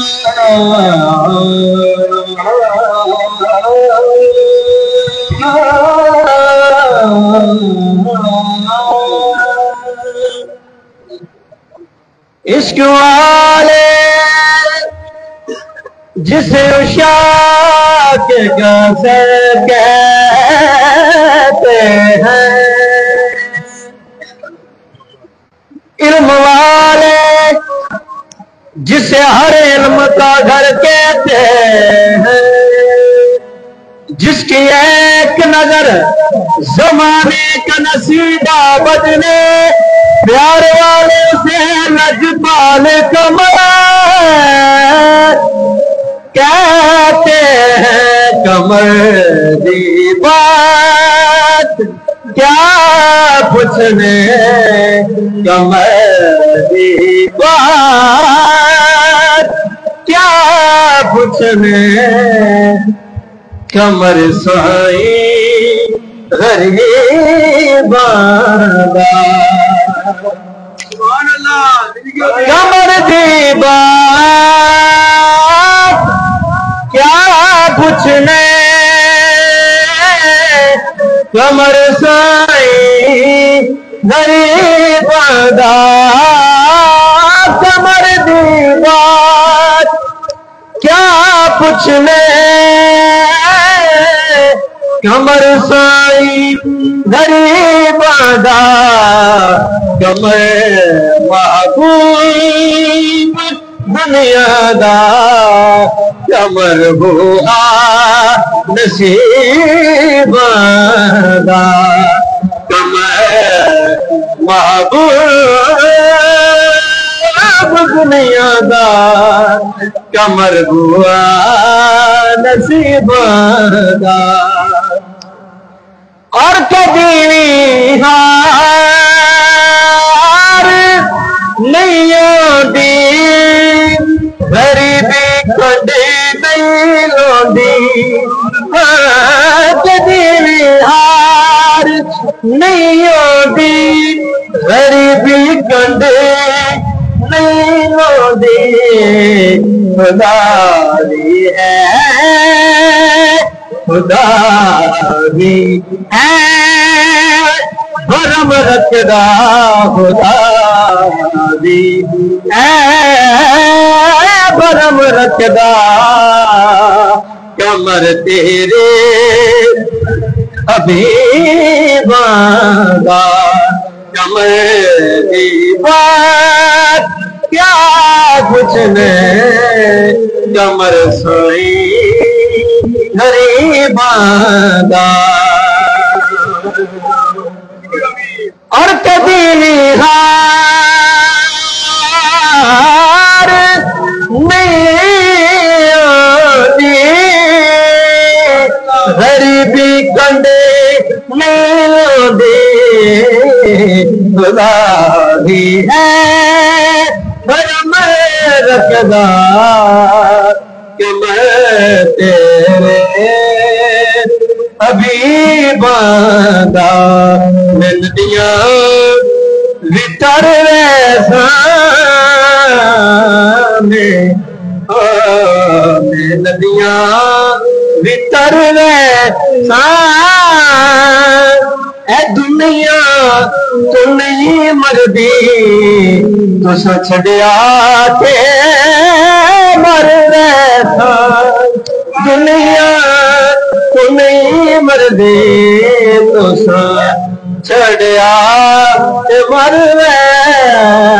इश्क वाले जिसे उशाक गज़ल कहते हैं, इल्म वाले जिसे हर इल्म का घर कहते हैं, जिसकी एक नजर ज़माने का नसीबा बदले, प्यार वाले से लजपाल कमर कहते हैं। कमर दी बात क्या पूछने, कमर दी बात क्या पूछने, कमर साई गरीबा कमर दी बात क्या पूछने, कमर साई गरीब दा, कमर दी बात क्या पूछने, कमर साई गरीब दा, कमर महबूब दुनिया दा, कमर हुआ नसीब दा, कमर महबूब दुनिया दा, कमर हुआ नसीब दा। और कभी हार नहीं होती, गरीबी कभी नहीं लोंदी, कभी हार नहीं होती, गरीबी कभी नहीं लोंदी, खुदा भी है, खुदा भी है, भरम रखदा खुदा भी है, भरम रखदा, कमर तेरे अभी बांधा, कमर दी बात क्या पूछने, कमर सोई गरीबा दा। और कभी हार नहीं होती, गरीबी कंडे नहीं लोंदी, खुदा भी है भरम रखदा, कि मैं तेरे अभी बांधा, मिलदिया वितर सामने, मिलदिया वितर ए दुनिया तू नहीं मरदी, तुसा छड़िया के मर रहा, दुनिया तू नहीं मरदी, तुसा छड़िया के मर रहा।